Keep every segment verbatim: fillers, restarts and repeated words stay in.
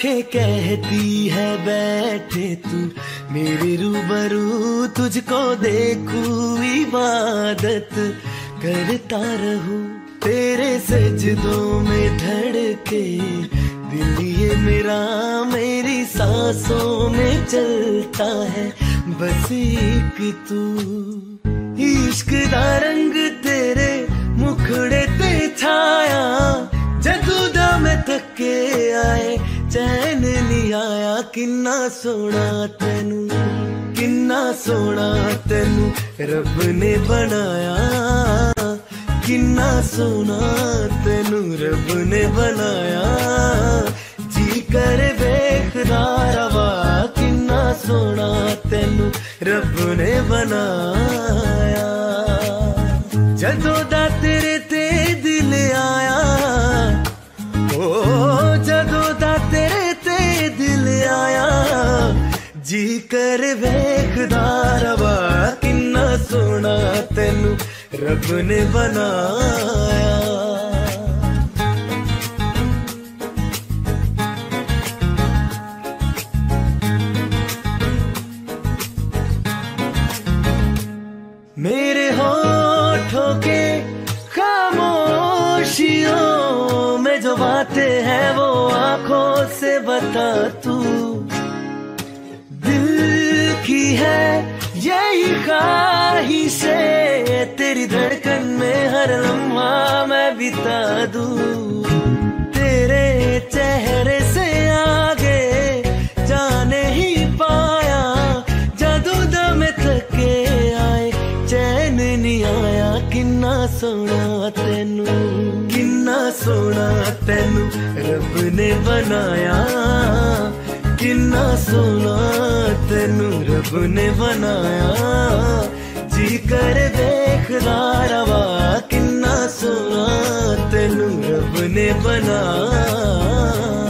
आंखें कहती है बैठे तू मेरे रूबरू, तुझको देखूं इबादत करता रहूं। तेरे सजदों में धड़के दिल ये मेरा, मेरी सांसों में चलता है बस एक तू। इश्क दा रंग तेरे मुखड़े ते छाया, जदू दा मैं थके आए चैन नहीं आया। किन्ना सोना तेनू, किन्ना सोना तेनू रब ने बनाया, किन्ना सोना तेनू रब ने बनाया। जी करे वेखदा रवा, किन्ना सोना तेनू रब ने बनाया। जदों दा तेरे ते दिल आया, ओ जदों दा तेरे ते दिल आया, जी करे वेखदा रवा, किन्ना सोना तेनू रब ने बनाया। मेरे होठों के खामोशियों में जो बातें हैं वो आंखों से बता तू। दिल की है यही ख्वाहिशें, तेरी धड़कन में हर लम्हा मैं बिता दूं। तेरे चेहरे से आगे जाने ही पाया, जादू दम थके आए चैन नहीं आया। किन्ना सोना तेनू, किन्ना सोना तेनू रब ने बनाया, किन्ना सोना तेनू रब ने बनाया। जी कर देखदा रवा, किन्ना सोना तेनू रब ने बनाया।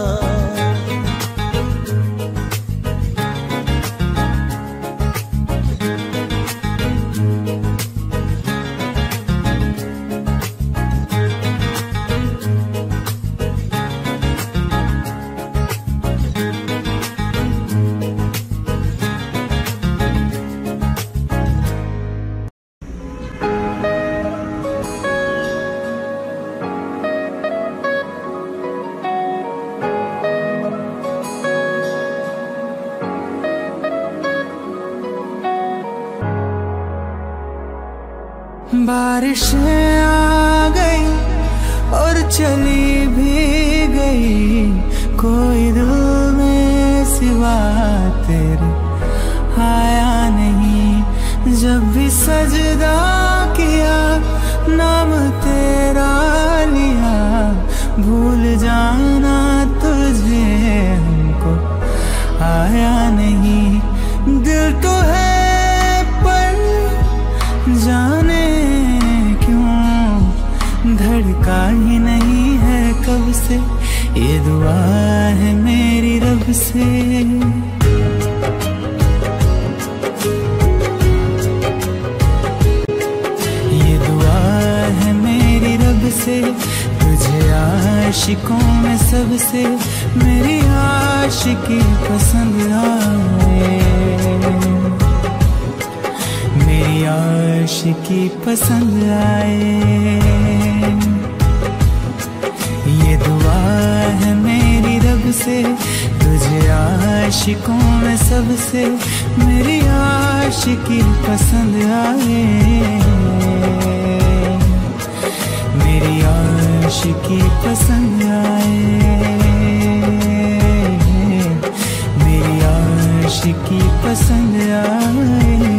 बारिशें आ गई और चली भी गई, कोई दिल में सिवा तेरे आया नहीं। जब भी सजदा किया नाम तेरा लिया, भूल जाना तुझे हमको आया नहीं। दिल तो है पर जाने धड़का ही नहीं है कब से, ये दुआ है मेरी रब से। ये दुआ है मेरी रब से, तुझे आशिकों में सबसे मेरी आशिकी पसंद आए, मेरी आशिकी पसंद आए। ये दुआ है मेरी रब से, तुझे आशिकों में सबसे मेरी आशिकी पसंद आए, मेरी आशिकी पसंद आए, मेरी आशिकी पसंद आए।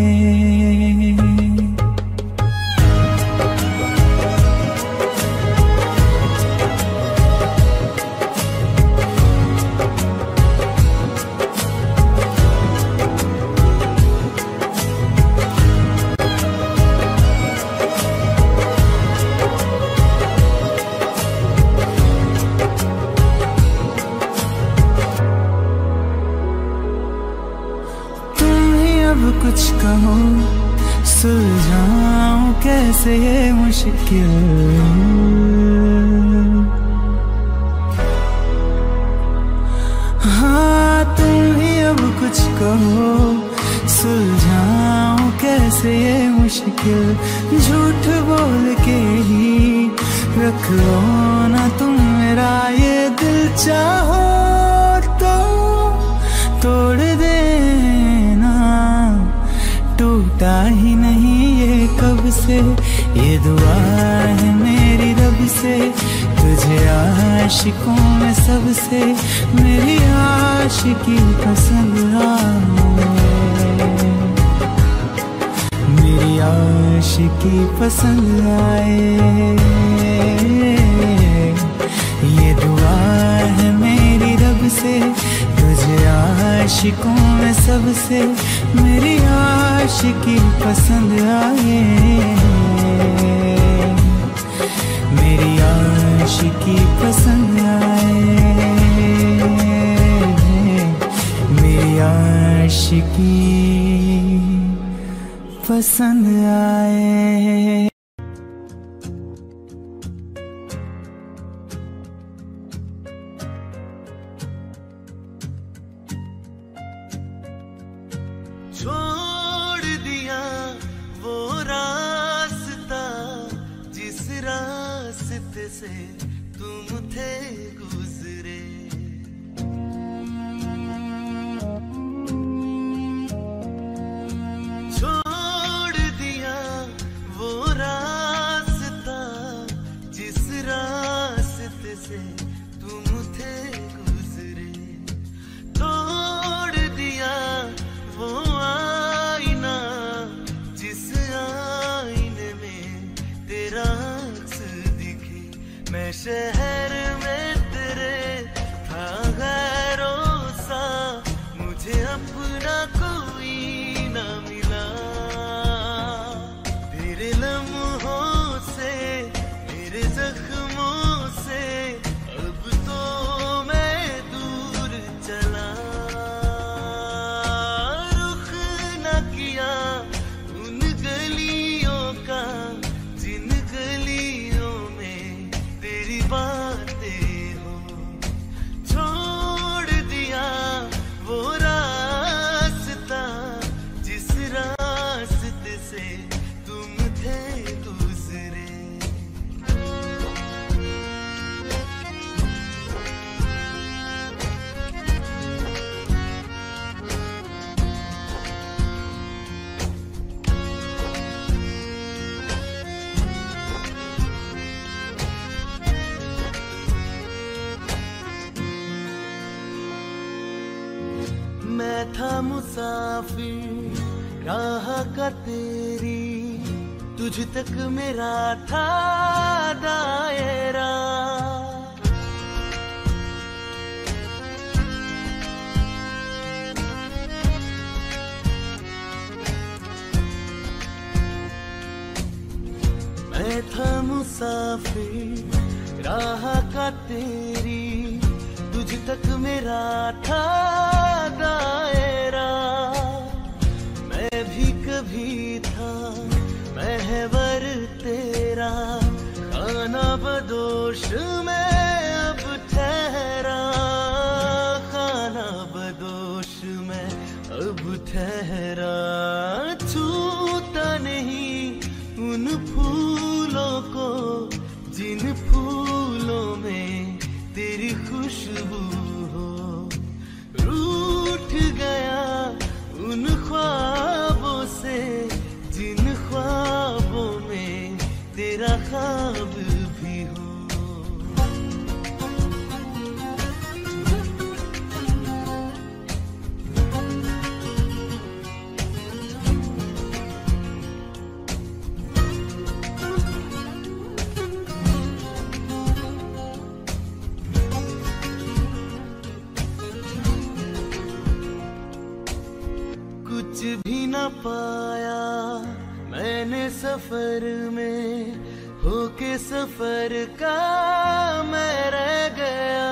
कुछ कहो सुलझाऊं कैसे ये मुश्किल, अब कुछ कहो, सुलझाऊं कैसे ये मुश्किल, झूठ बोल के ही रख लो ना तुम मेरा ये दिल, चाहो तो तोड़ देना, टूटा ही नहीं ये कब से, ये दुआ है मेरी रब से, तुझे आशिकों में सबसे मेरी आशिकी पसंद आए, मेरी आशिकी पसंद आए। ये दुआ है मेरी रब से, तुझे आशिकों में सबसे मेरी आशिकी पसंद आए, मेरी आशिकी पसंद आए, मेरी आशिकी पसंद आए। छोड़ दिया वो रास्ता जिस रास्ते से तुम थे गुजरे, छोड़ दिया वो रास्ता जिस रास्ते से तुम थे गुजरे, तोड़ दिया वो आईना जिस आईने में तेरा अक्स दिखे, मैं शहर में तेरे था गैरों सा, मुझे अपना कोई ना मिला, तेरे लम्हों से मेरे जख्मों से अब तो मैं दूर चला, रुख न किया उन गलियों का जिन गलियों में तेरी बातें हो, छोड़ दिया वो रास्ता जिस रास्ते से तुम थे गुजरे। मैं था मुसाफिर राह का तेरी, तुझ तक मेरा था दायरा, मैं था मुसाफिर राह का तेरी, तुझ तक मेरा था दायरा, मैं भी कभी था महवर तेरा, खाना बदोश मैं अब ठहरा, खाना बदोश मैं अब ठहरा, छूता नहीं उन फूलों को जिन फूलों में तेरी खुशबू हो, रूठ गया उन ख्वाबों से जिन ख्वाबों में तेरा ख्वाब भी हो। कुछ भी न पाया मैंने सफर में, होके सफर का मैं रह गया,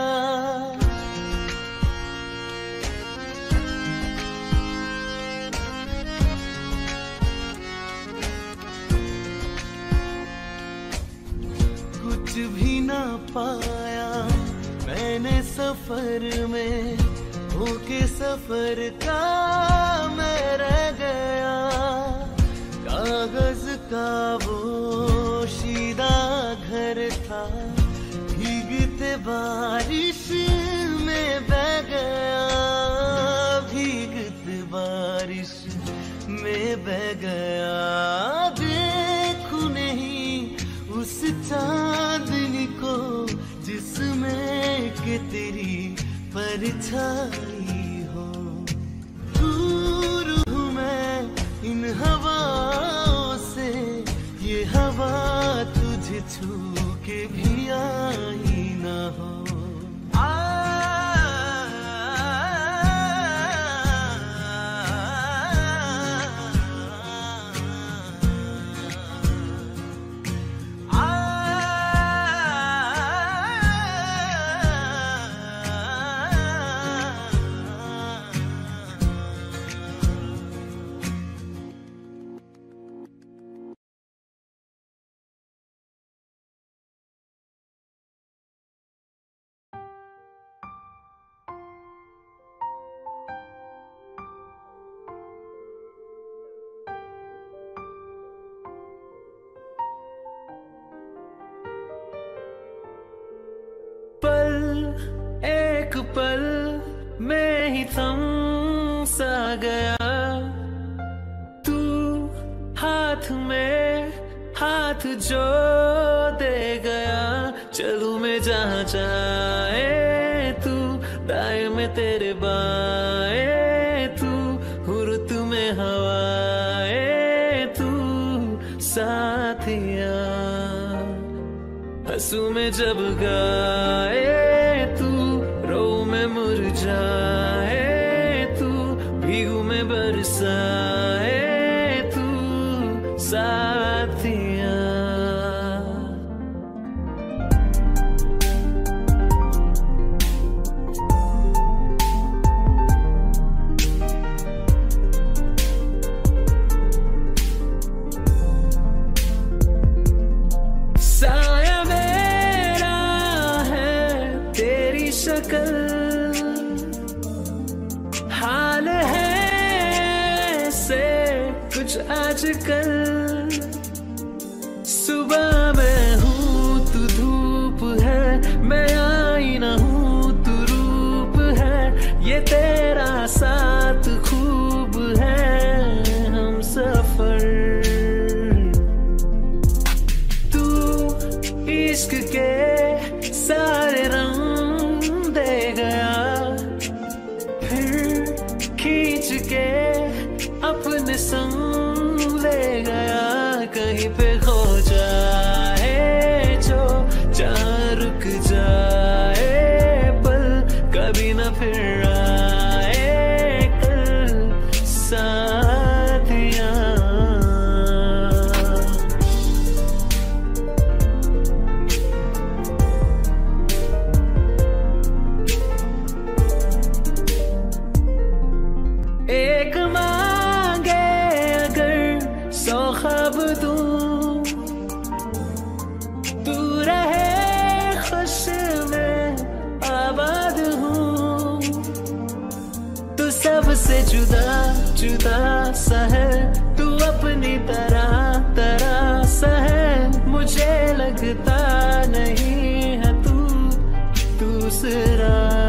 कुछ भी न पाया मैंने सफर में, होके सफर का मैं रह गया, कागज का वो शीदा घर था, भीगते बारिश में बह गया, भीगते बारिश में बह गया। देखूं नहीं उस चांदनी को जिसमें के तेरी परछाई हो। दूर हूँ मैं इन हवाओं से, ये हवा तुझे छू के भी आई ना हो। पल एक पल में ही थम सा गया, तू हाथ में हाथ जो दे गया। चलूं मैं जहाँ चाहे तू, दाएं में तेरे बाएं तू, हुर्त में हवाएं तू साथिया। हंसू में जब गाए तू, रो में मुरझाए तू, भीगू में बरसाए तू साथिया। हाल है से कुछ आजकल, सुबह मैं हूँ तू धूप है, मैं आईना हूँ तू रूप है, ये तेरा साथ खूब है हम सफर। तू इश्क के सारे रंग दे गया, खींच के अपने संग ले गया। कहीं पे खो जाए जो जहाँ रुक जाए पल, कभी न फिर आए कल साथिया। एक मांगे अगर सौ ख्वाब दूं, तू रहे खुश में आबाद हूँ। तू सबसे जुदा जुदा सा है, तू अपनी तरह तरह सा है, मुझे लगता नहीं है तू दूसरा।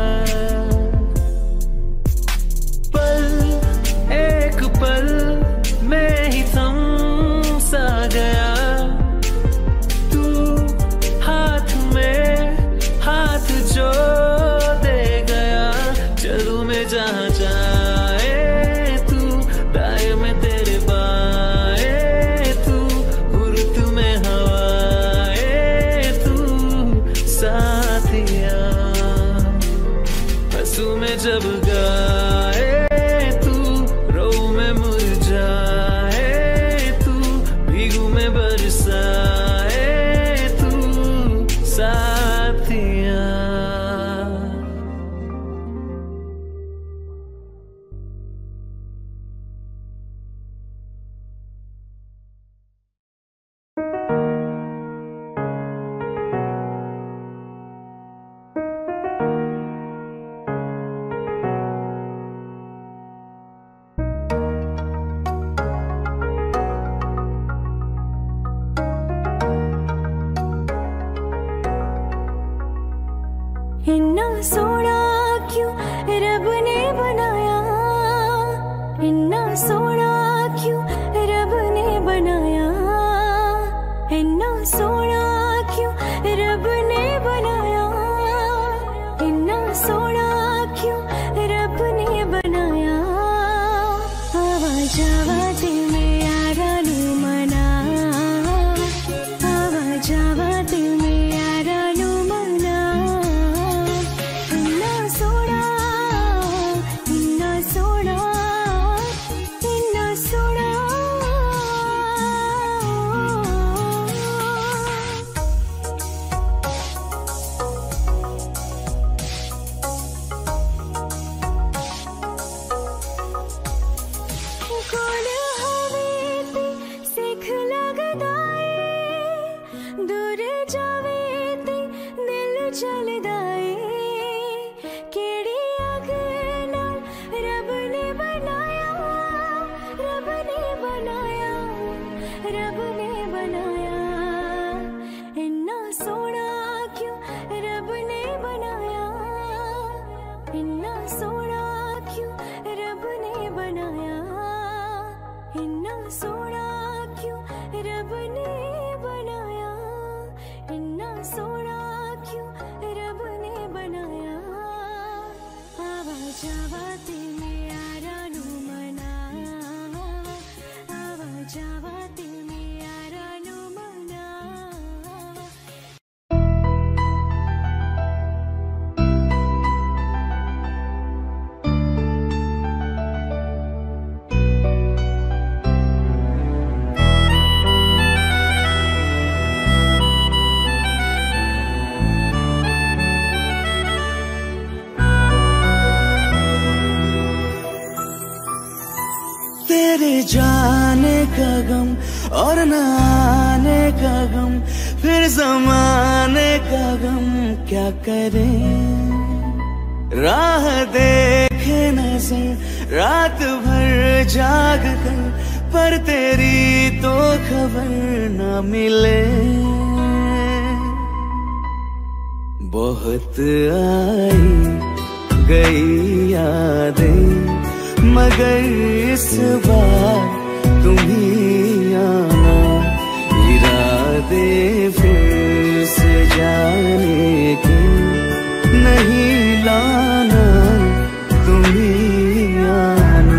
पल में ही थम सा गया, तू हाथ में हाथ जो दे गया। चलूं मैं जहाँ चाहे तू, दाएं में तेरे बाएं तू, हुर्त में हवाएं तू साथिया। हंसू में जब गाए तू, भीगू में बरसाए तू साथिया। का गम और न आने का गम, फिर ज़माने का गम क्या करें। राह देखे नजर रात भर जाग कर, पर तेरी तो खबर न मिले। बहुत आई गई यादें, मगर इस बार तुम ही आना। इरादे फिर से जाने के नहीं लाना, तुम ही आना।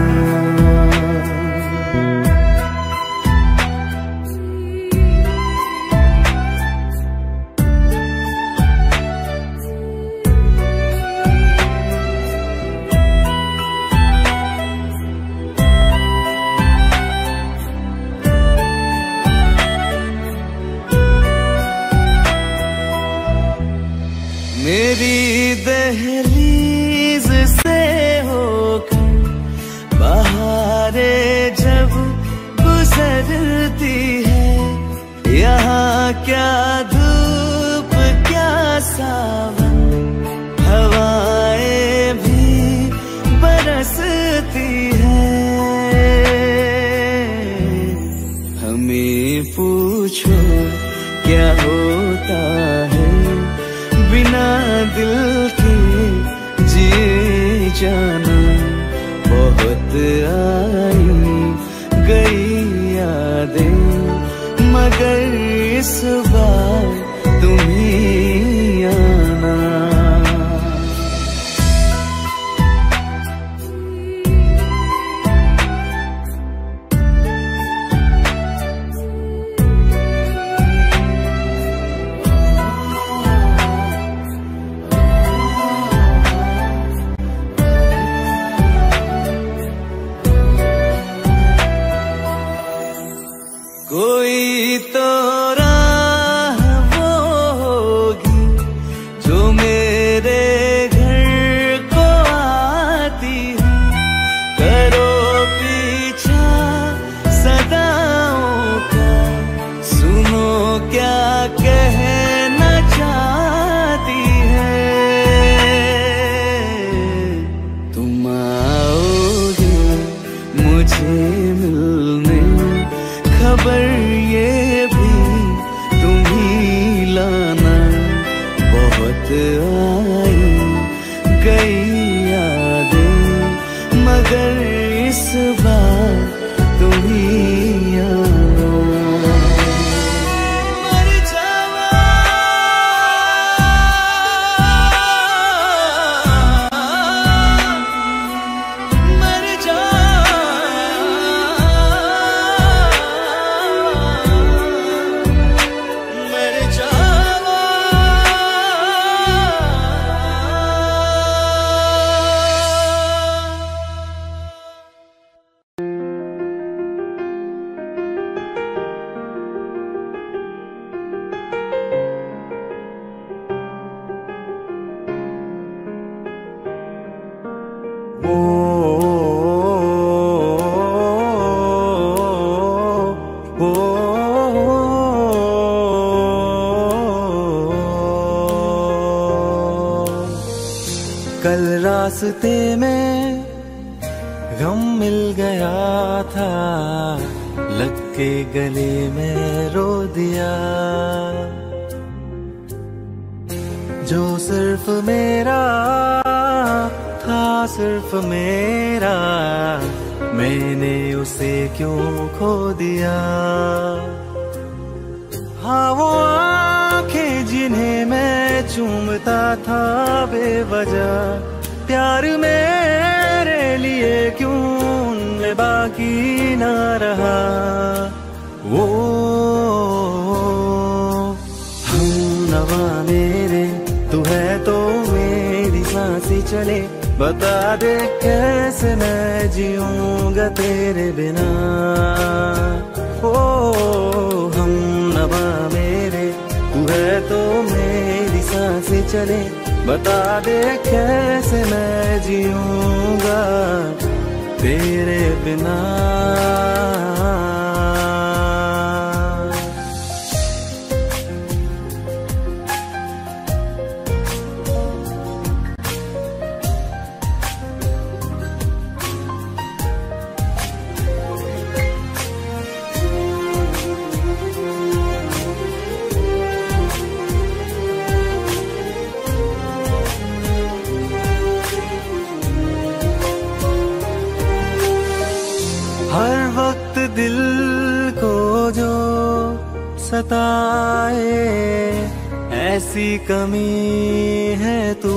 मेरी दहलीज से होकर बहारें जब गुजरती है, यहाँ क्या धूप क्या सावन, हवाएं भी बरसती है। हमें पूछो क्या होता है बिना दिल के जिए जाना। बहुत आई गई यादें, मगर इस बार तुम ही आना। कोई तो राह वो होगी जो मेरे घर को आती है। करो पीछा सदाओं का, सुनो क्या कहना चाहती है। तुम आओगे मुझे मिलने, खबर ये भी तुम ही लाना। बहुत आई गई यादें, मगर इस बार तुम ही आना। मर जावा मर जा कल रास्ते में गम मिल गया था, लग के गले में रो दिया। जो सिर्फ मेरा था सिर्फ मेरा, मैंने उसे क्यों खो दिया। हाँ वो आंखें जिन्हें मैं चूमता था बेवजह, प्यार मेरे लिए क्यों उनमें बाकी ना रहा। वो हम नवा मेरे, तू है तो मेरी सांसें चले। बता दे कैसे मैं जीऊंगा तेरे बिना। ओ हम नवा मेरे, तू है तो मेरी सांसें चले। बता दे कैसे मैं जीऊंगा तेरे बिना। सताए, ऐसी कमी है तू।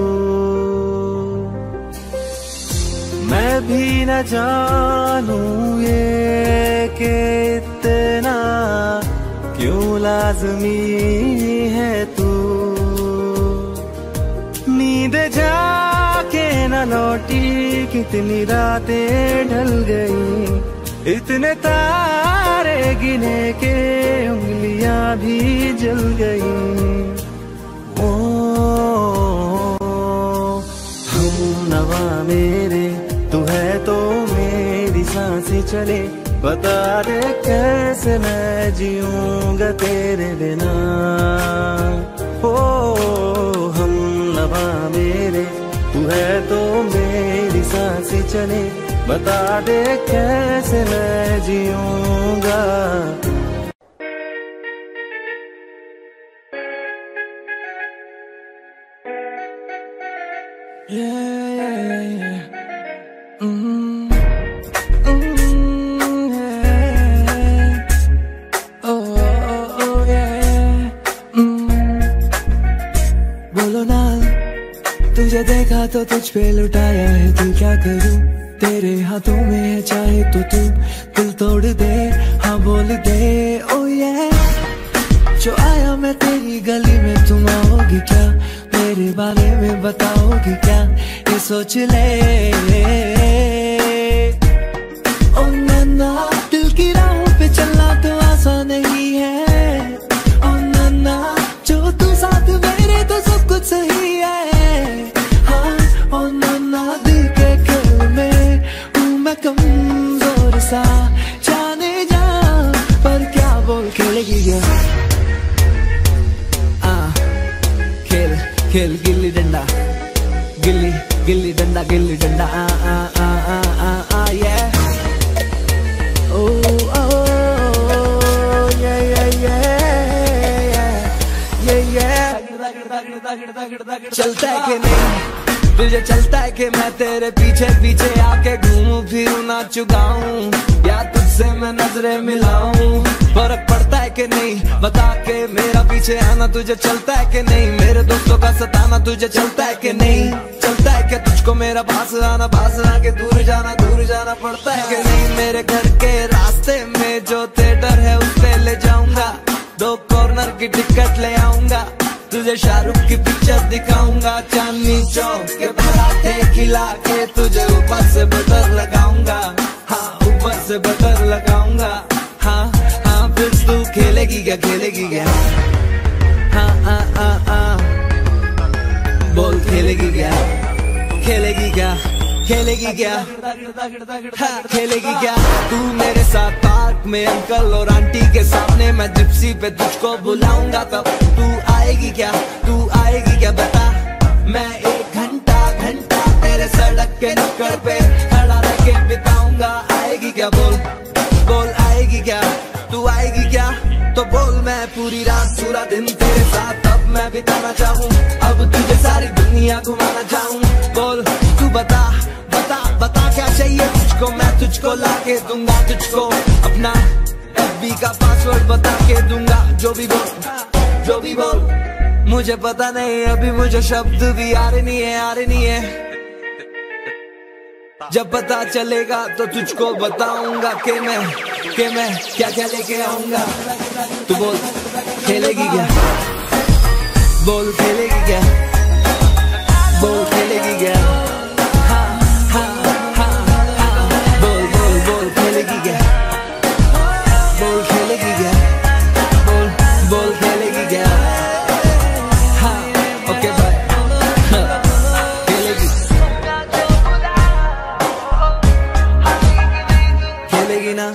मैं भी न जानूं ये कि इतना क्यों लाज़मी है तू। नींद जाके न लौटी, कितनी रातें ढल गई, इतने तारे गिने के उंगलियां भी जल गई। ओ हम नवा मेरे, तू है तो मेरी सांसें चले, बता दे कैसे मैं जीऊंगा तेरे बिना। ओ हम नवा मेरे, तू है तो मेरी सांसें चले, बता दे कैसे मैं जीऊंगा। Yeah, yeah, yeah. Mm-hmm. Mm-hmm, yeah. Oh, oh, oh, yeah. Mm-hmm. बोलो ना, तुझे देखा तो तुझ पे लुटाया है, तू क्या करूं, तेरे हाथों में है, चाहे तो तू दिल तोड़ दे, हाँ बोल दे। ओ ये जो आया मैं तेरी गली में, तुम आओगी क्या, मेरे बारे में बताओगी क्या, ये सोच ले। ओ नन्ना, दिल की राहों पे चलना तो आसान नहीं है। ओ नन्ना, जो तू साथ मेरे तो सब कुछ सही है। हाँ ओ नन्ना, दिल के खेल में हूँ मैं कमजोर सा, जाने जा पर क्या बोल खेलेगी क्या। खेल गिल्ली डंडा, गिल्ली गिल्ली डंडा, गिल्ली डंडा, आ आ आ आ आ आ ये। ओ ओ ये ये ये ये ये। चलता है कि नहीं तुझे, चलता है कि मैं तेरे पीछे पीछे आके घूमूं फिरूं नाचूं गाऊं, या तुझसे मैं नजरें मिलाऊं। फर्क पड़ता है कि नहीं बता के मेरा पीछे आना तुझे चलता है कि नहीं, मेरे दोस्तों का सताना तुझे चलता है कि नहीं, चलता है कि तुझको मेरा पास आना, पास आके दूर जाना, दूर जाना पड़ता है कि नहीं। मेरे घर के रास्ते में जो थिएटर है उस पे ले जाऊंगा, दो कॉर्नर की टिकट ले आऊंगा, तुझे शाहरुख की पिक्चर दिखाऊंगा, चांदनी चौक के पराठे खिला के तुझे ऊपर से बटर लगाऊंगा, हाँ ऊपर से बटर लगाऊंगा। हाँ हाँ फिर तू खेलेगी क्या, खेलेगी क्या, हाँ हाँ हाँ हाँ बोल खेलेगी क्या, खेलेगी क्या, खेलेगी क्या, हाँ खेलेगी क्या। तू मेरे साथ पार्क में अंकल और आंटी के सामने, मैं जिप्सी पे तुझको बुलाऊंगा, तब तू आएगी क्या, तू आएगी क्या बता। मैं एक घंटा घंटा तेरे सड़क के नुक्कड़ पे खड़ा रह के बिताऊंगा, आएगी क्या बोल, बोल आएगी क्या, तू आएगी क्या तो बोल। मैं पूरी रात पूरा दिन तेरे साथ अब मैं बिताना चाहूँ, अब तुझे सारी दुनिया घुमाना चाहूँ। बोल तू बता बता बता क्या चाहिए तुझको, मैं तुझको लाके दूंगा, तुझको अपना एफ बी का पासवर्ड बता के दूंगा। जो भी बोल, जो भी बोल, मुझे पता नहीं अभी मुझे शब्द भी आ रहे नहीं है, आ रहे नहीं है। जब पता चलेगा तो तुझको बताऊंगा कि मैं कि मैं क्या क्या लेके आऊंगा। तू बोल खेलेगी क्या, बोल खेलेगी क्या, बोल खेलेगी क्या, हाँ हाँ हाँ हाँ बोल बोल बोल खेलेगी क्या, बोल खेलेगी क्या, बोल बोल खेलेगी क्या, हाँ ओके बाय, खेलेगी खेलेगी ना,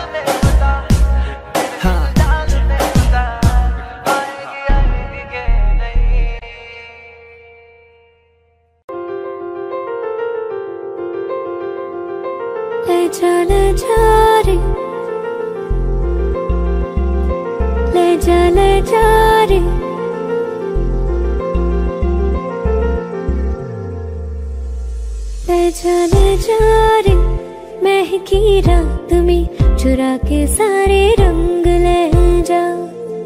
हाँ ले जा ले जा रे, ले जा ले जा रे, ले जा ले जा रे, महकी रात में चुरा के सारे रंग ले जा।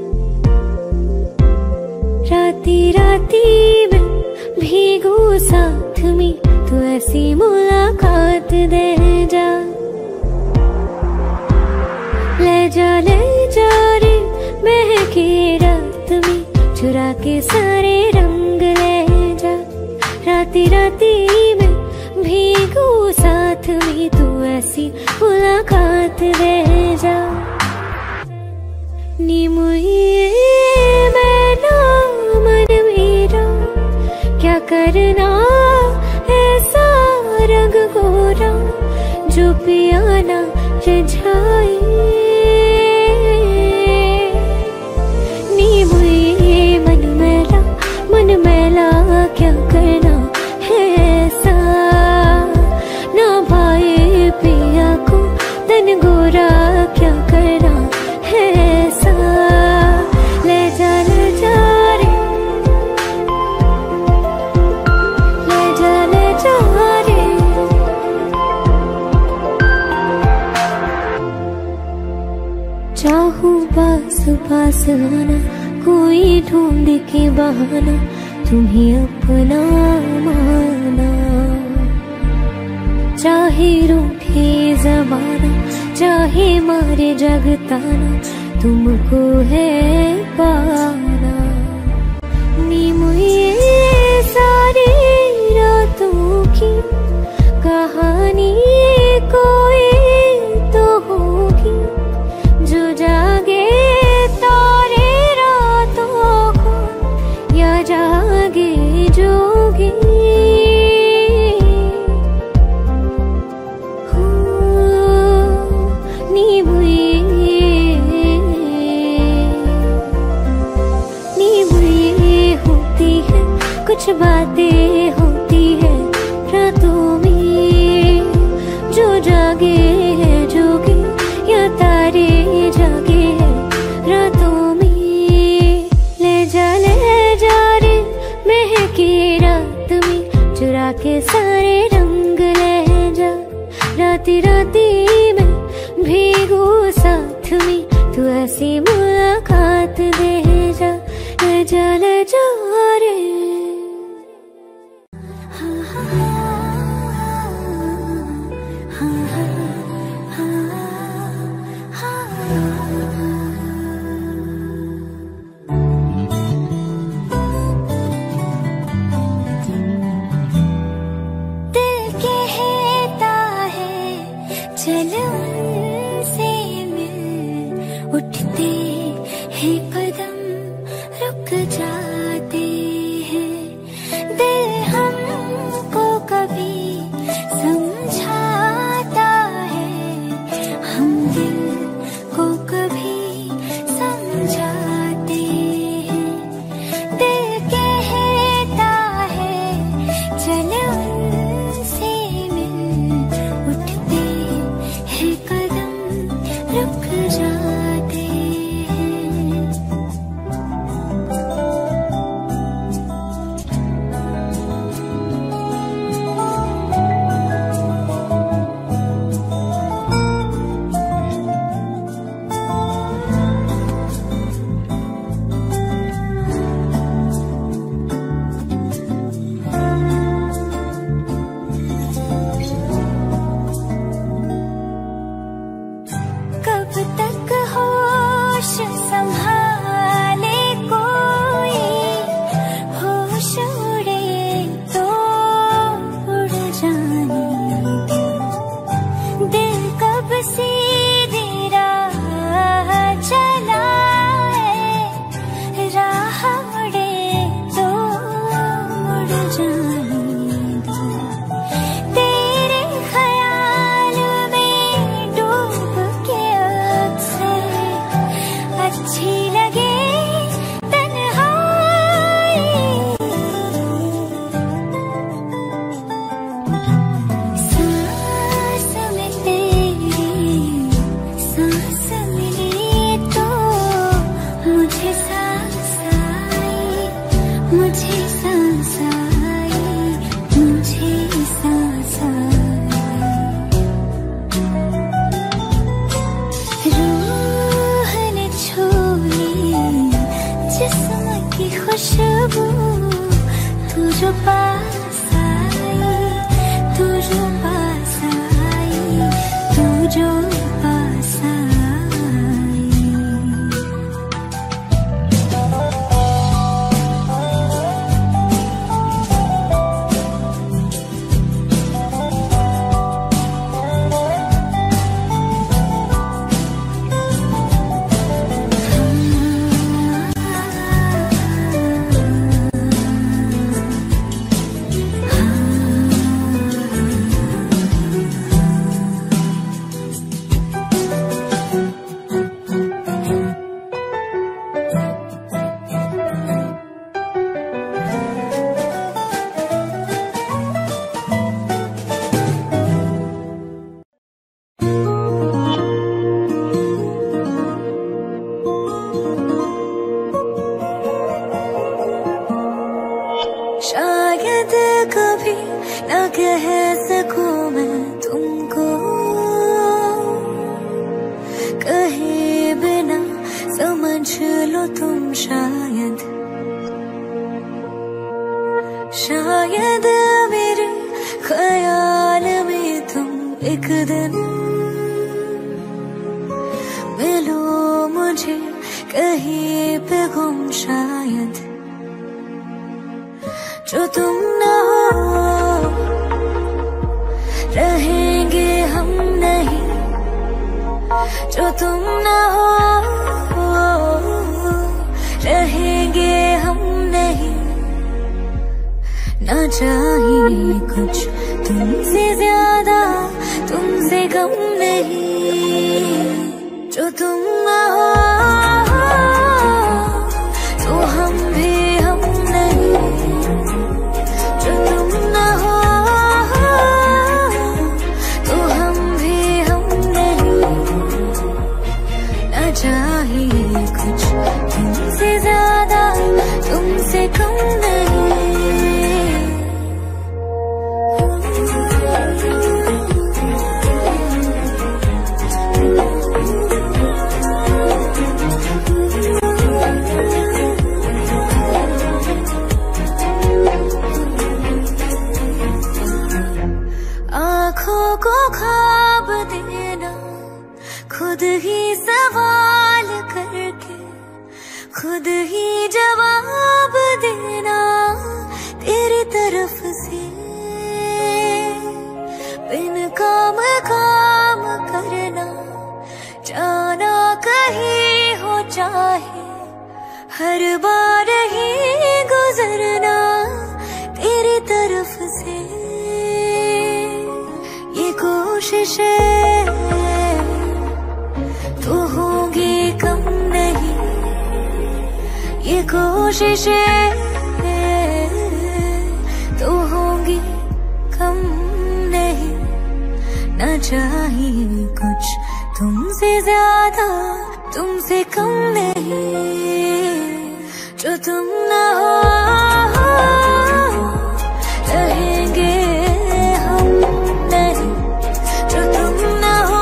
राती राती में भीगू साथ में, तू ऐसी मुलाकात दे जा। ले जा ले जा रे महके रात में, चुरा के सारे रंग ले जा। राती राती में भीगू साथ में, तू ऐसी मुलाकात दे जा। नी मुझे मैना मन मेरा क्या करना ऐसा रंग गोरा, जो पियाना रिझाए। नी मुझे मन मैला मन मैला क्या करना है ऐसा, ना पाए पिया को तन गोरा क्या करना है ऐसा। ले जा ले जा रे, ले जा ले जा रे। चाहूं पास पास आना, कोई ढूंढ के बहाना, तुम्हें अपना माना। चाहे रूठे ज़माना, चाहे मारे जगताना, तुमको है पाना। नी मुझे सारी रातों की कहानी कोई तो होगी, जो जागे तारे रातों को, या जागे जोगी। नी मुझे नी मुझे होती है कुछ बातें होती है रातों में, जो जागे है जोगी, या तारे जागे है रातों में। ले जा ले जा रे महके रात में, चुरा के सारे रंग ले जा। राती राती में भीगू साथ में, तू ऐसी मुलाकात दे जा। ले जा ले जा रे। दिल कहता है चल उनसे मिल, उठते हैं कदम रुक जाते हैं। दिल हमको कभी समझाता है, हम दिल को कभी समझाते हैं। दिल कहता है चल उनसे मिल, उठते हैं कदम रुक जाते हैं। कब तक होश संभाले कोई, होश उड़े तो उड़ जाने दो। दिल कब सीधी राह चला है, राह उड़े तो उड़ जाने दो। तेरे ख्याल में डूब के अक्सर अच्छी लगे तन्हाई। सांस में तेरी सांस मिली तो मुझे सांस आई, मुझे सांस आई, मुझे सांस आई। रूह ने छू ली जिस्म की खुशबू, खुशबू तू जो पास आई, तू जो पास आई, तू जो पास आई। शायद कभी न कह सकूं मैं तुमको, कहे बिना समझ लो तुम शायद। शायद मेरे ख्याल में तुम एक दिन मिलो मुझे कहीं पे गुम शायद। जो तुम ना हो रहेंगे हम नहीं, जो तुम ना हो रहेंगे हम नहीं। ना चाहिए कुछ तुमसे ज्यादा, तुमसे कम नहीं। जो तुम ना हो तो हम भी हम नहीं। जो तुम ना हो तो हम भी हम नहीं। ना चाहिए कुछ तुमसे ज्यादा, तुमसे कम नहीं। आँखों को ख्वाब देना, खुद ही सवाल करके खुद ही जवाब देना तेरी तरफ से। बिन काम काम करना, जाना कहीं हो चाहे, हर बार ही गुजरना तेरी तरफ से। ये कोशिशें तो होंगी कम नहीं, ये कोशिशें तो होंगी कम नहीं। ना चाहिए कुछ तुमसे ज्यादा, तुमसे कम नहीं। जो तुम ना हो रहेंगे हम नहीं। जो तुम ना हो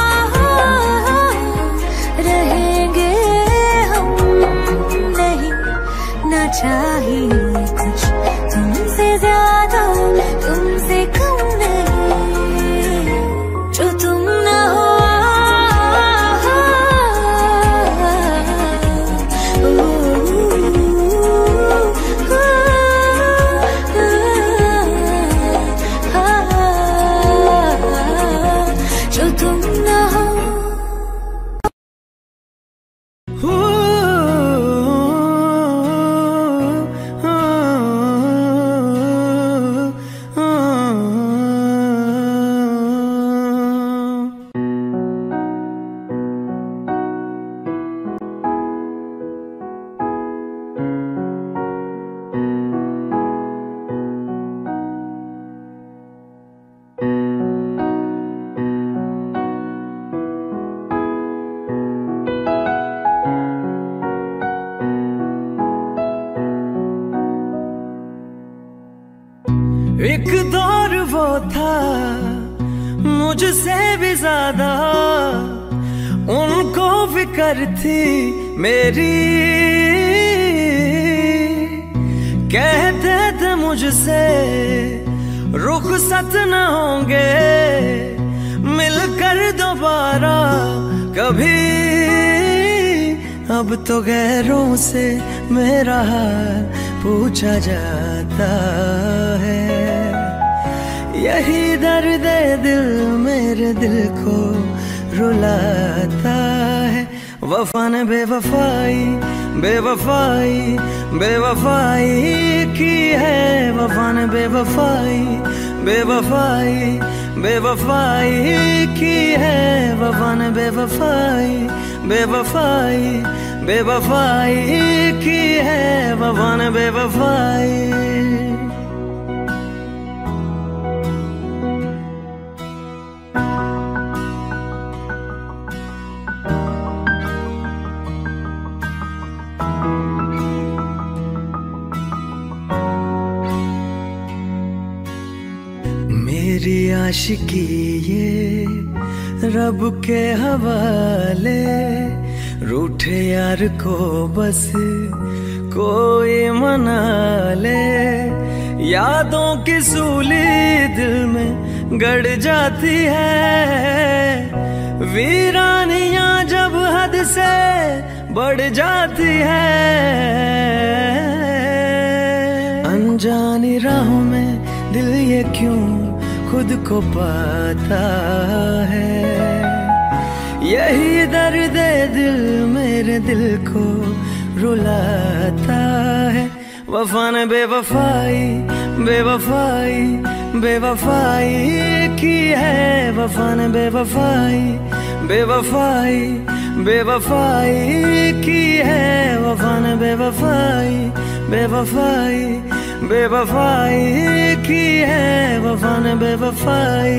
रहेंगे हम नहीं। ना चाहिए कुछ तुमसे ज्यादा, तुमसे कम नहीं। जो तुम ना हो जो तुम ना हो। एक दौर वो था मुझसे भी ज्यादा, उनको फिक्र थी मेरी। से रुखसत न होंगे मिलकर दोबारा कभी। अब तो गैरों से मेरा हाल पूछा जाता है, यही दर्द दिल मेरे दिल को रुलाता है। वफा ने बेवफाई बेवफाई बेवफाई की है, वफा ने बेवफाई बेवफाई बेवफाई की है, वफा ने बेवफाई बेवफाई बेवफाई की है, वफा ने बेवफाई। मेरी आशिकी ये रब के हवाले, रूठे यार को बस कोई मना ले। यादों की सूली दिल में गड़ जाती है, वीरानियां जब हद से बढ़ जाती है। अनजानी राहों में दिल ये क्यों खुद को पाता है, यही दर्द दिल मेरे दिल को रुलाता है। वफा ने बेवफाई बेवफाई बेवफाई की है, वफा ने बेवफाई बेवफाई बेवफाई की है, वफा ने बेवफाई बेवफाई बेवफाई की है, वफा ने बेवफाई।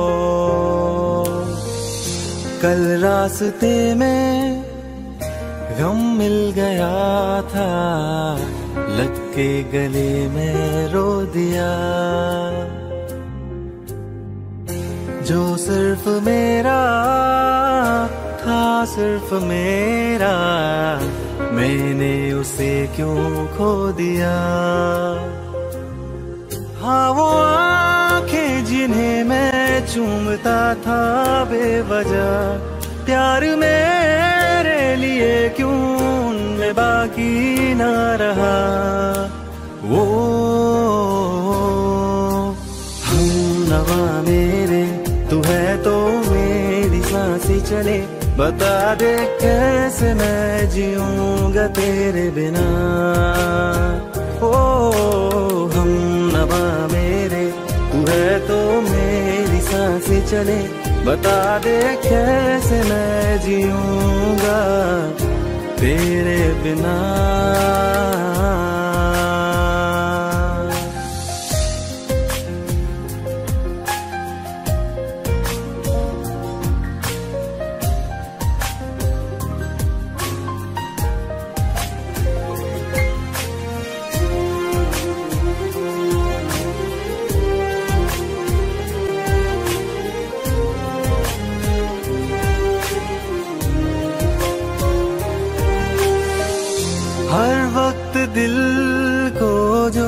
कल रास्ते में गम मिल गया था, लग के गले में रो दिया। जो सिर्फ मेरा था, सिर्फ मेरा, मैंने उसे क्यों खो दिया। हाँ वो आंखें जिन्हें मैं चूमता था बेवजह, प्यार मेरे लिए क्यों उनमें बाकी ना रहा। वो हम नवा मेरे, तू है तो मेरी सांसें चले, बता दे कैसे मैं जीऊंगा तेरे बिना। ओ हम नवा मेरे, तू है तो मेरी सांसें चले, बता दे कैसे मैं जीऊंगा तेरे बिना। हर वक्त दिल को जो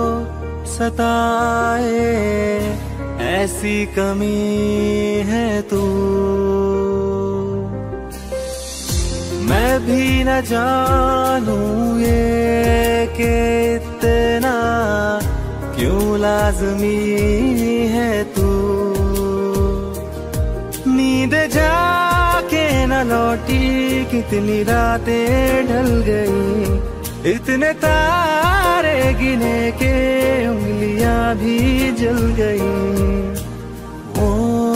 सताए, ऐसी कमी है तू। मैं भी न जानूं ये कि इतना क्यों लाज़मी है तू। नींद जाके न लौटी, कितनी रातें ढल गई, इतने तारे गिने के उंगलियां भी जल गई। ओ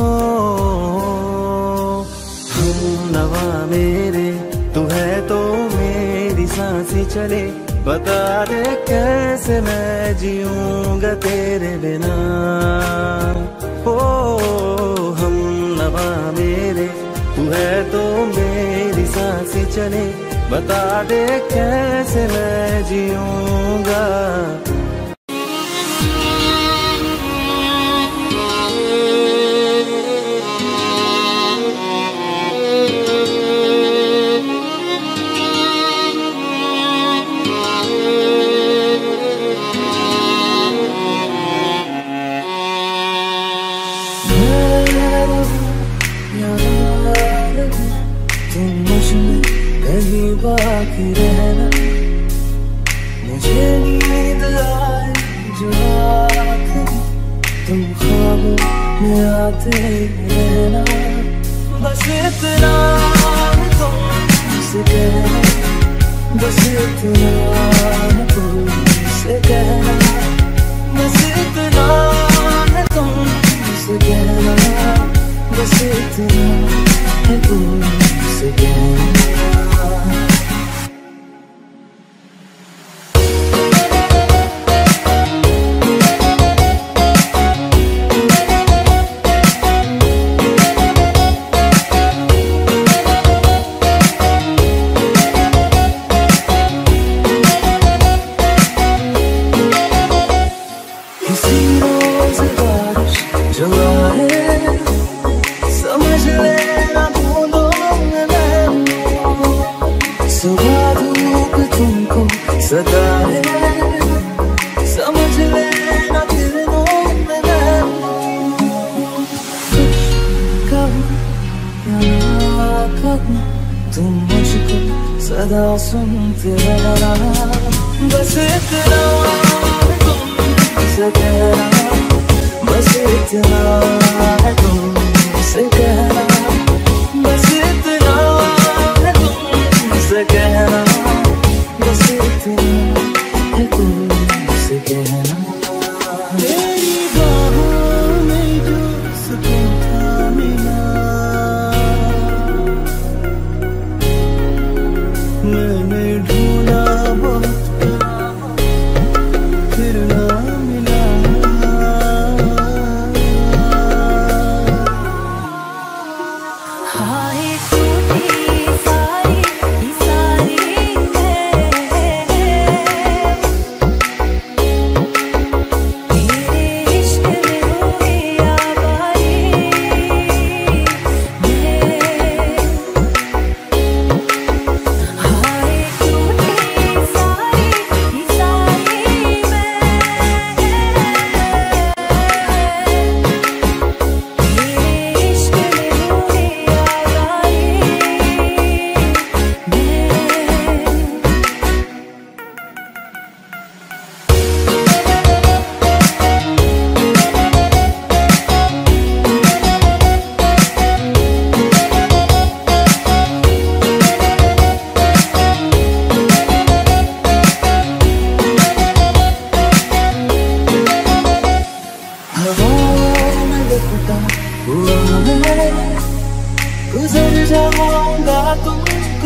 हम नवा मेरे, तू है तो मेरी सांसें चले, बता दे कैसे मैं जीऊंगा तेरे बिना। ओ हम नवा मेरे, तू है तो मेरी सांसें चले, बता दे कैसे मैं जीऊंगा। कहीं बाकी रहना, मुझे नींद आए जो आखिर, तुम ख्वाबों में आते रहना। बस इतना तुमसे कहना, बस इतना तुमसे कहना, बस इतना तुमसे कहना, बस इतना है तुमसे कहना। सदा है, समझ लेना फिर मैं कहूँ या ना कहूँ, तुम मुझको सदा सुनते रहना। बस इतना तुमसे कहना, बस इतना है तुमसे कहना, बस इतना है तुमसे कहना, बस इतना है तुमसे कहना। तेरी बाहों में जो सुकून था मिला, मैंने ढूंढा बहुत फिर ना मिला।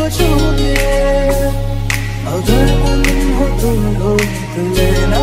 छूटे, अगर मन हो तुम रोक लेना,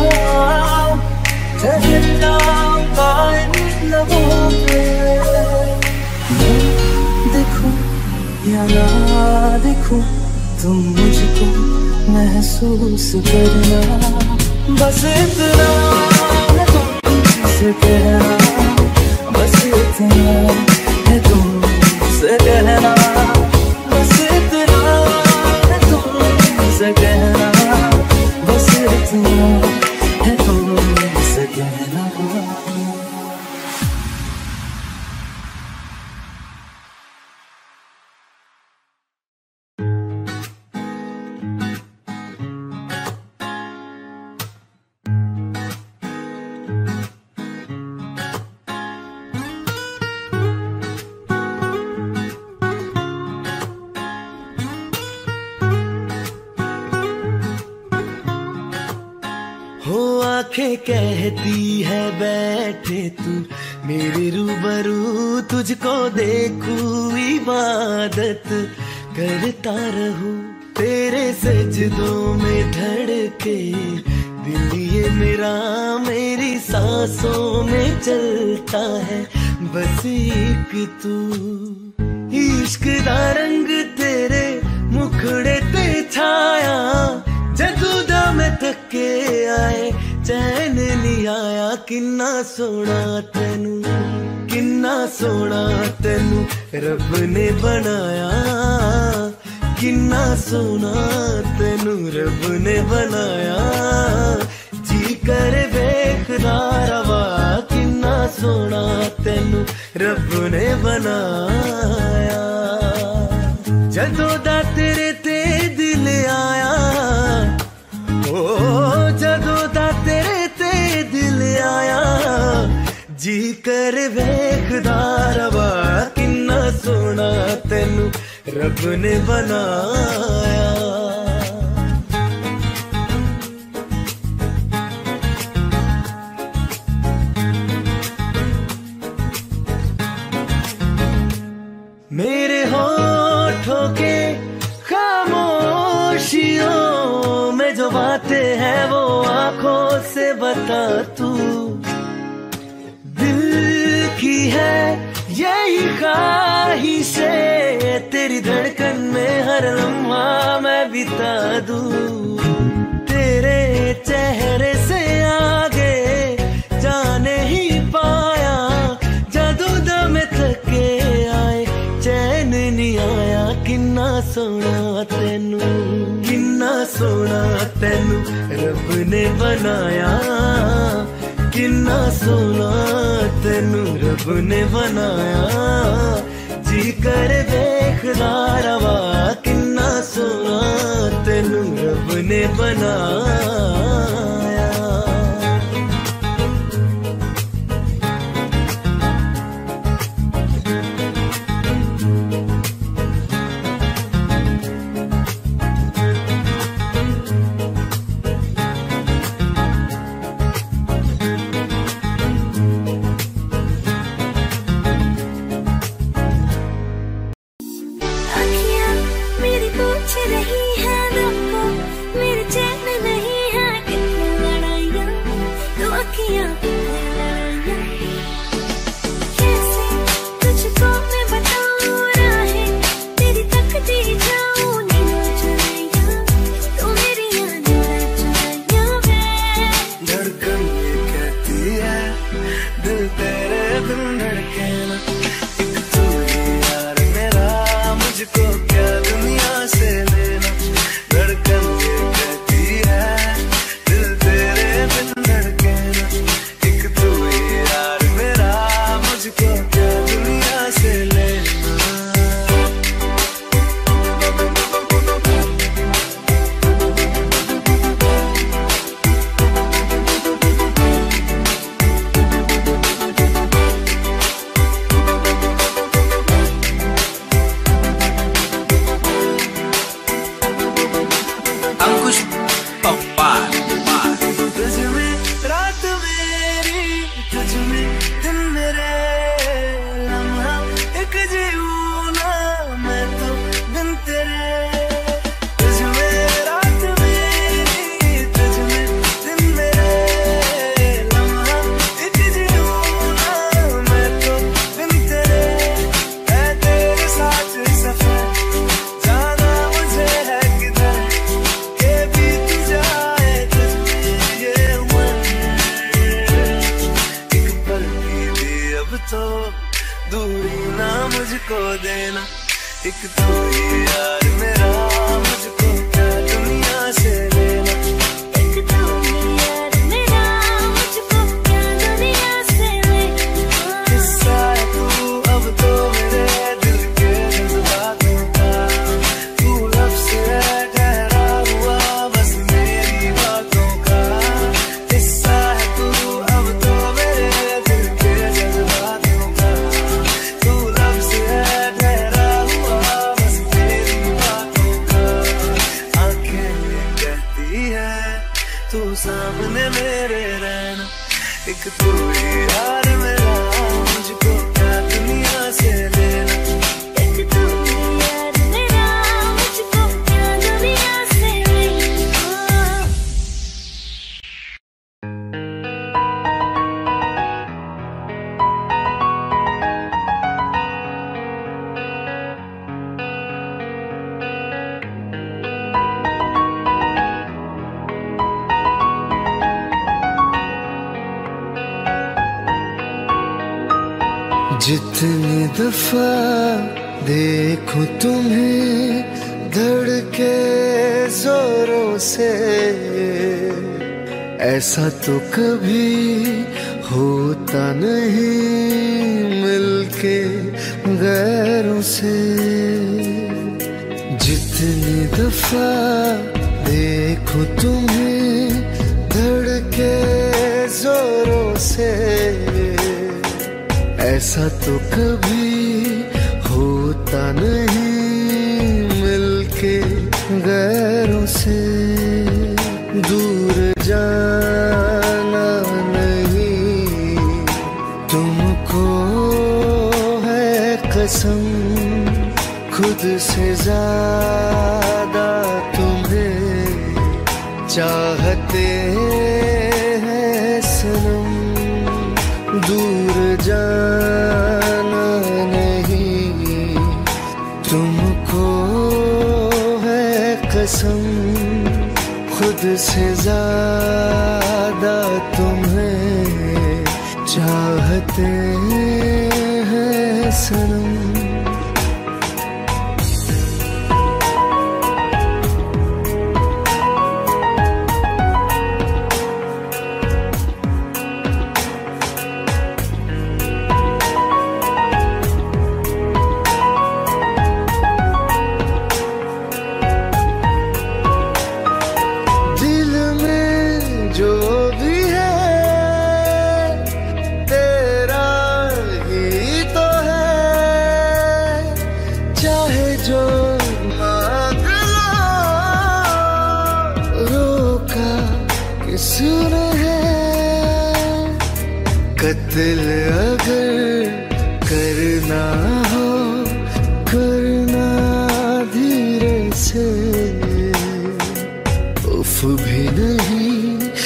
ठहर जाऊंगा इन लबों पे। मैं देखूं या ना देखूं, तुम मुझको महसूस करना, बस इतना है तुमसे कहना, बस इतना है तुमसे कहना, बस इतना है तुमसे कहना, बस इतना है तुमसे कहना। आंखें कहती है बैठे तू मेरे रूबरू, तुझको देखूं इबादत करता रहूं, तेरे सजदों में धड़के दिल ये मेरा, मेरी सांसों में चलता है बस एक तू। इश्क दा रंग तेरे मुखड़े ते छाया, जदू दा मैं थके आए चैन नहीं आया, किन्ना सोना तेनू, किन्ना सोना तेनू रब ने बनाया, किन्ना सोना तेनू रब ने बनाया, जी कर वेखदा रवा, किन्ना सोना तेनू रब ने बनाया। जदों दा तेरे ते दिल आया, ओ जदों दा तेरे ते दिल आया, जी कर वेखदा रवा, किन्ना सोना तेनू रब ने बनाया। मेरे होठों के खामोशियों में जो बातें हैं वो आंखों से बता तू, दिल की है यही ख्वाहिशें, तेरी धड़कन में हर लम्हा मैं बिता दूं, तेरे चेहरे से आगे जाने ही पाया, जादू दम थके आए चैन नहीं आया, किन्ना सोना तेनू, किन्ना सोना तेनू रब ने बनाया, किन्ना सोना तेनू रब ने बनाया, जी कर वेखदा रवा, किन्ना सोना तेनू रब ने बनाया। मुझको क्या दुनिया से लेना, एक तू ही यार मेरा, मुझको क्या दुनिया से लेना। एक तू ही यार मेरा, मुझको क्या दुनिया से लेना। किस्सा है तू अब तो मेरे दिल के जज्बातों का, तू लफ्ज़ है ठहरा हुआ बस मेरी बातों का। किस्सा है तू अब तो मेरे दिल के जज्बातों का, तू लफ्ज़ है ठहरा हुआ बस मेरी बातों का। आंखें कहती है तू सामने मेरे रहना, एक तू ही यार मेरा, मुझको क्या दुनिया से लेना। एक तू ही यार मेरा, मुझको क्या दुनिया से लेना। जितनी दफा देखूं तुम्हें धड़के जोरों से, ऐसा तो कभी होता नहीं मिलके गैरों से। जितनी दफा देखूं तुम्हें धड़के जोरों से, ऐसा तो कभी होता नहीं मिलके गैरों से। दूर जाना नहीं तुमको है कसम, खुद से ज्यादा तुम्हें चाहते हैं सनम। दूर जाना नहीं तुमको है कसम, खुद से ज्यादा तुम्हें चाहते हैं सनम। दिल अगर करना हो करना धीरे से, उफ भी नहीं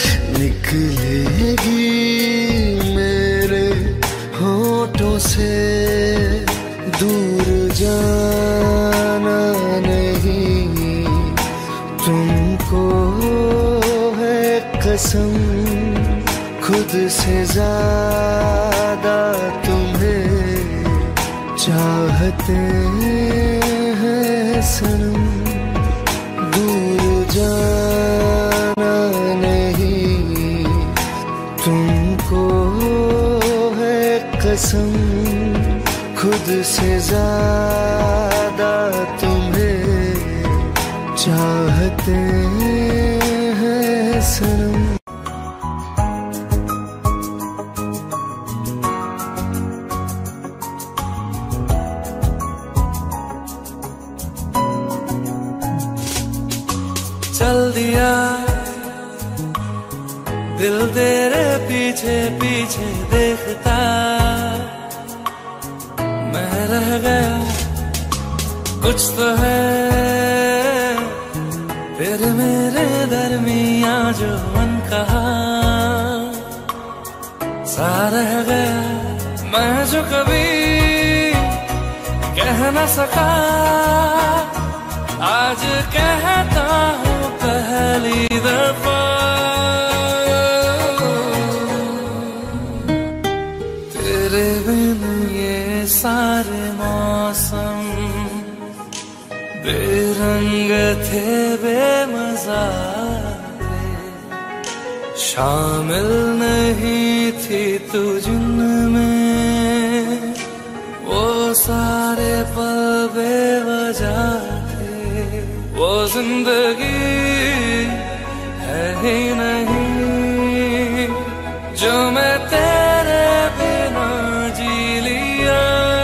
निकलेगी मेरे होठों से। दूर जाना नहीं तुमको है कसम, खुद से ज्यादा तुम्हें चाहते हैं सनम। दूर जाना नहीं तुमको है कसम, खुद से ज्यादा तुम्हें चाहते हैं सनम। चल दिया दिल तेरे पीछे पीछे देखता, मैं रह गया कुछ तो है तेरे मेरे दरमिया जो मन कहा। सा रह गया मैं जो कभी कह न सका, आज कहता हूँ पहली दफा। तेरे बिन ये सारे मौसम थे बेमज़ा थे, शामिल नहीं थी तू जिनमें, वो सारे पल बेवजह थे। वो जिंदगी है ही नहीं जो मैं तेरे बिना जी लिया।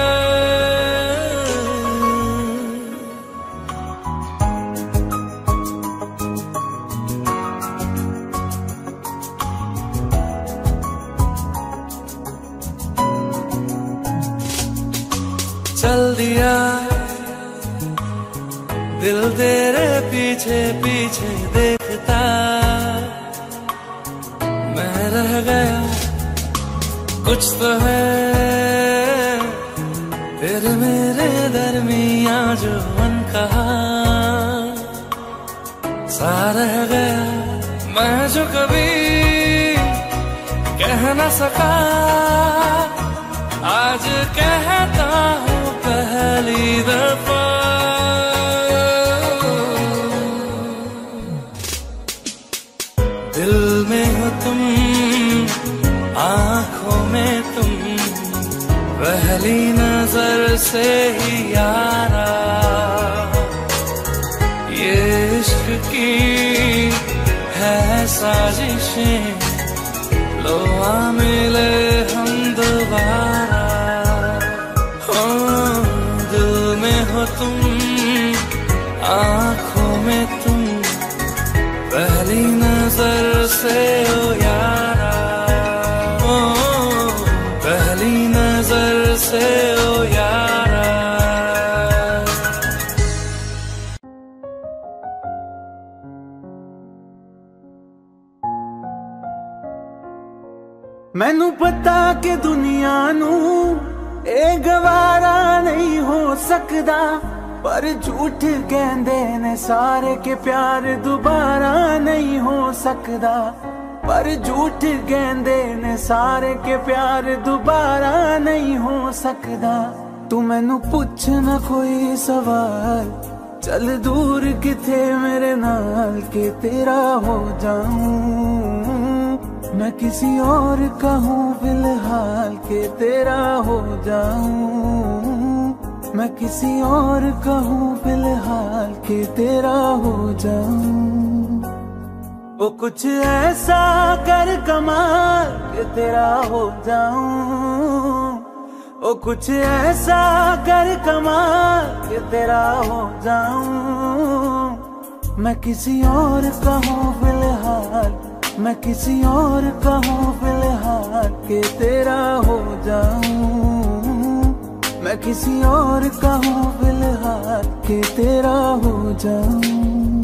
चल दिया दिल तेरे पीछे पीछे देखता, मैं रह गया कुछ तो है तेरे मेरे दरमिया जो अनकहा सा रह गया। मैं जो कभी कह न सका आज कहता हूँ पहली दफा। दिल में हो तुम, आँखों में तुम, पहली नजर से ही यारा। ये इश्क की है साजिशें, लो आ मिले हम दोबारा। दिल में हो तुम, आँखों में तुम, पहली नजर से ओ यारा, ओ पहली नजर से ओ यारा। मैनू पता कि दुनिया नू ए गवारा नहीं हो सकदा, पर झूठ कहंदे ने सारे के प्यार दोबारा नहीं हो सकदा। पर झूठ कहंदे ने सारे के प्यार दोबारा नहीं हो सकदा। तू मैनू पुछ ना कोई सवाल, चल दूर किथे मेरे नाल के तेरा हो जाऊं। मैं किसी और का हूँ फिलहाल के तेरा हो जाऊं। मैं किसी और का हूँ फिलहाल के तेरा हो जाऊं। वो कुछ ऐसा कर कमाल के तेरा हो जाऊं। वो कुछ ऐसा कर कमाल के तेरा हो जाऊं। मैं किसी और का हूँ फिलहाल, मैं किसी और का हूँ फिलहाल के तेरा हो जाऊं। मैं किसी और का हूँ फिलहाल के तेरा हो जाऊं।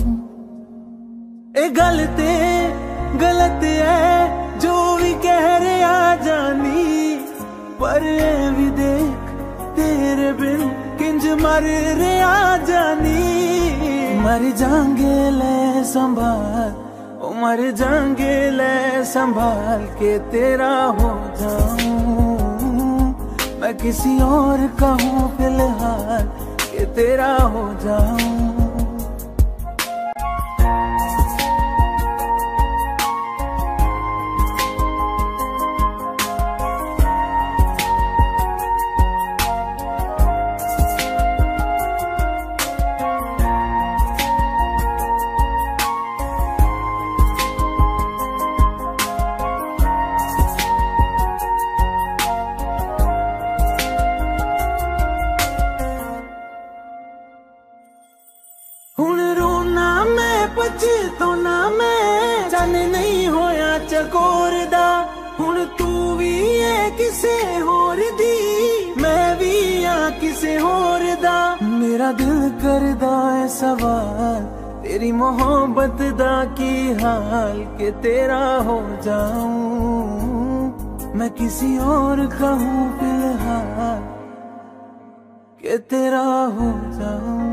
ए गलत गलत है जो भी कह रहे आ जानी, पर ए भी देख तेरे बिन किंज मर रहे आ जानी। मर जाएंगे ले संभाल, ओ मर जाएंगे ले संभाल के तेरा हो जाऊं। मैं किसी और का हूँ फिलहाल के तेरा हो जाऊं। तो ना मैं चन नहीं होया चकोर दा, हुण तू भी है किसे होर दी, मैं भी आ किसे होर दा। मेरा दिल करदा है सवाल तेरी मोहब्बत दा की हाल के तेरा हो जाऊं। मैं किसी और का हूँ फिलहाल के तेरा हो जाऊं।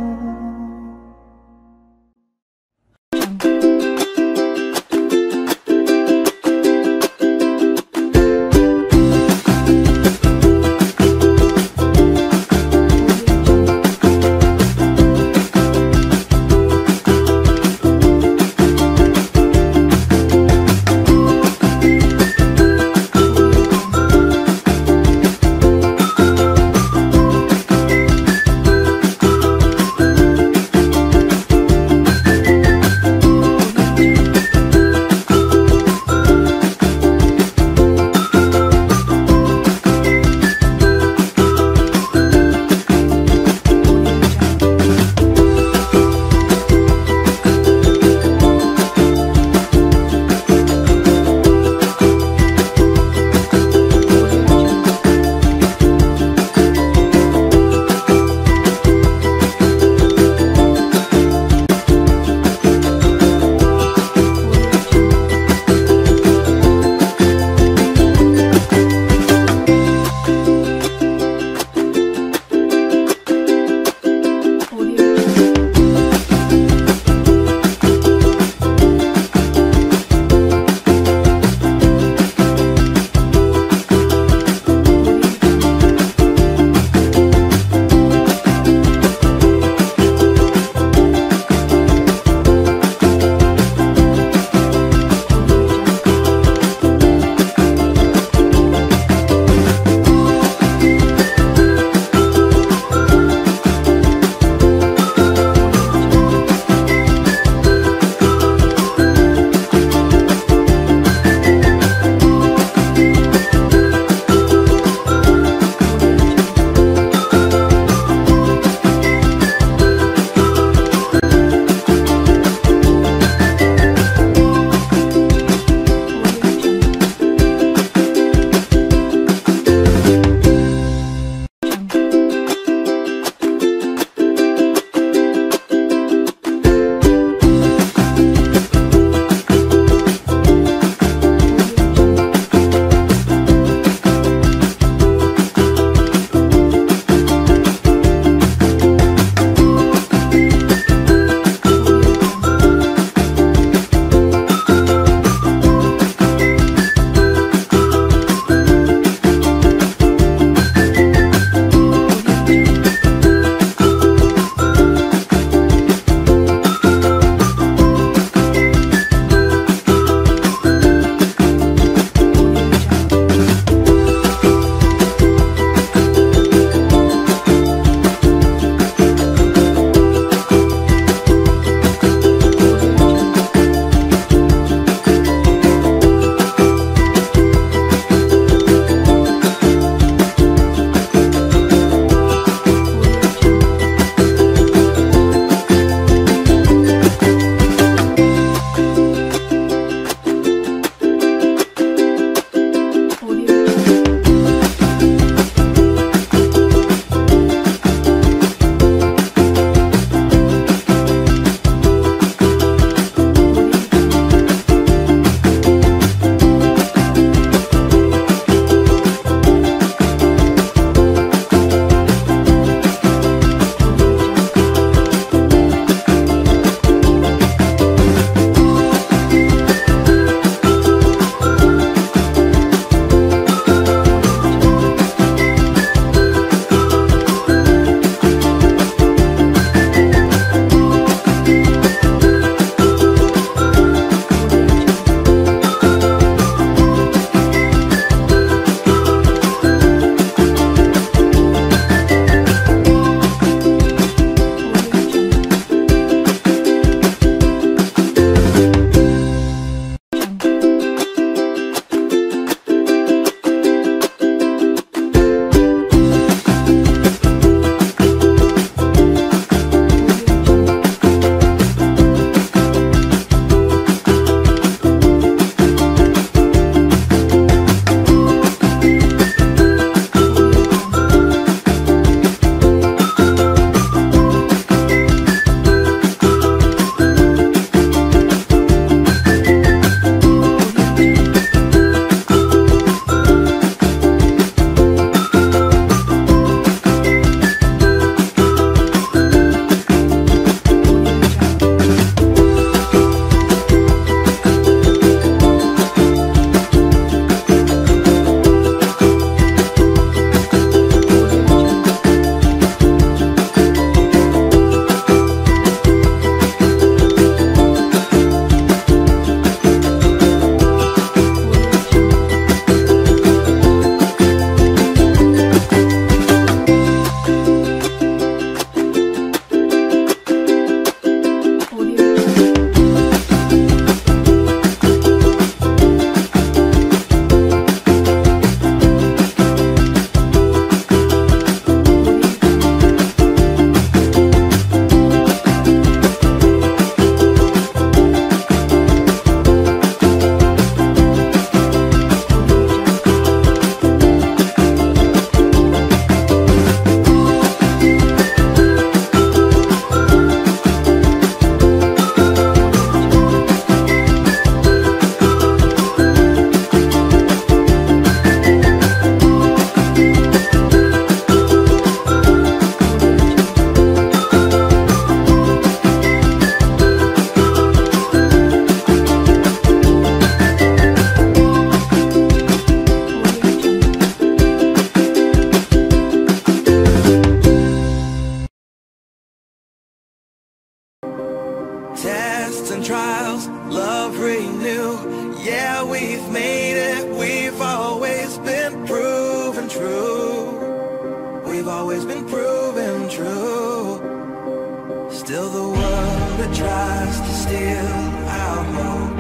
tests and trials, love renew. Yeah, we've made it, we've always been proven true. We've always been proven true. Still the world, it tries to steal our hope,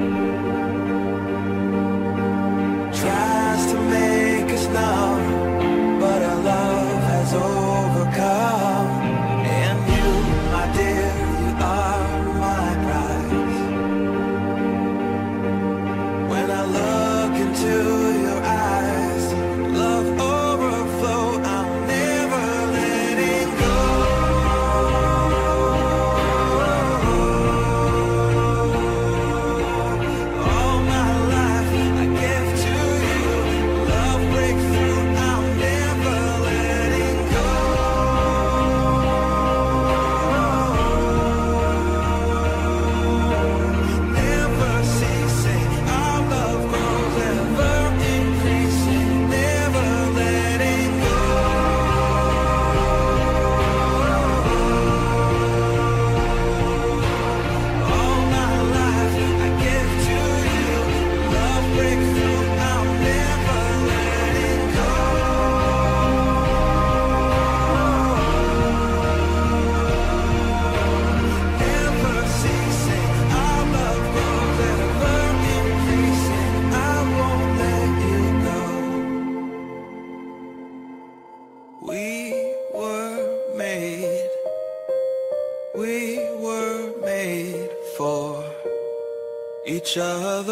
tries to make us numb, but our love has overcome. And you, my dear, you are my prize. When I look into your eyes, love overflow, I'm never letting go. All my life I give to you, love breakthrough, I'm never letting go. Never ceasing, our love grows ever increasing, never letting go. All my life I give to you, love breakthrough, I'm never letting go. Never ceasing, our love grows ever increasing, I won't let you go. We were made, we were made for each other.